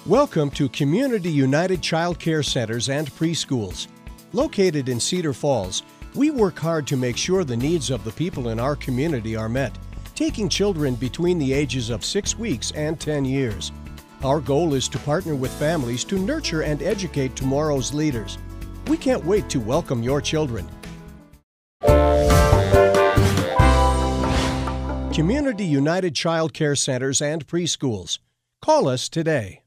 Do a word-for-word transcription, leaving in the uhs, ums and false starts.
Welcome to Community United Child Care Centers and Preschools. Located in Cedar Falls, we work hard to make sure the needs of the people in our community are met, taking children between the ages of six weeks and ten years. Our goal is to partner with families to nurture and educate tomorrow's leaders. We can't wait to welcome your children. Community United Child Care Centers and Preschools. Call us today.